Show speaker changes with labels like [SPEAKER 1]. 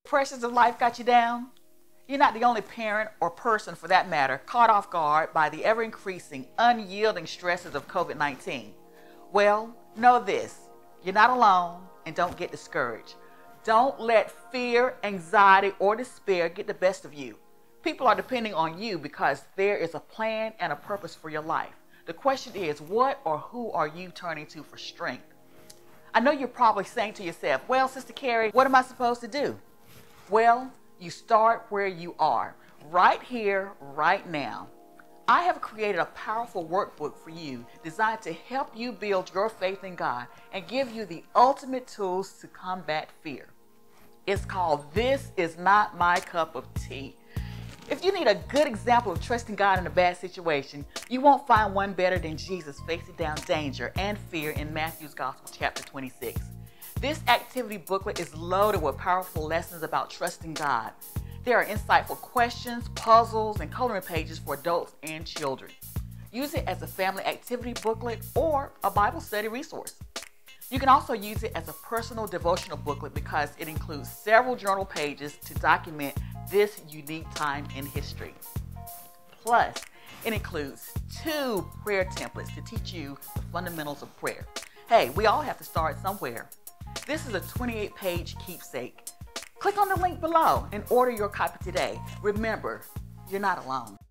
[SPEAKER 1] Pressures of life got you down? You're not the only parent or person, for that matter, caught off guard by the ever-increasing, unyielding stresses of COVID-19. Well, know this. You're not alone, and don't get discouraged. Don't let fear, anxiety, or despair get the best of you. People are depending on you because there is a plan and a purpose for your life. The question is, what or who are you turning to for strength? I know you're probably saying to yourself, well, Sister Carrie, what am I supposed to do? Well, you start where you are, right here, right now. I have created a powerful workbook for you designed to help you build your faith in God and give you the ultimate tools to combat fear. It's called This Is Not My Cup of Tea. If you need a good example of trusting God in a bad situation, you won't find one better than Jesus facing down danger and fear in Matthew's Gospel, chapter 26. This activity booklet is loaded with powerful lessons about trusting God. There are insightful questions, puzzles, and coloring pages for adults and children. Use it as a family activity booklet or a Bible study resource. You can also use it as a personal devotional booklet because it includes several journal pages to document this unique time in history. Plus, it includes 2 prayer templates to teach you the fundamentals of prayer. Hey, we all have to start somewhere. This is a 28-page keepsake. Click on the link below and order your copy today. Remember, you're not alone.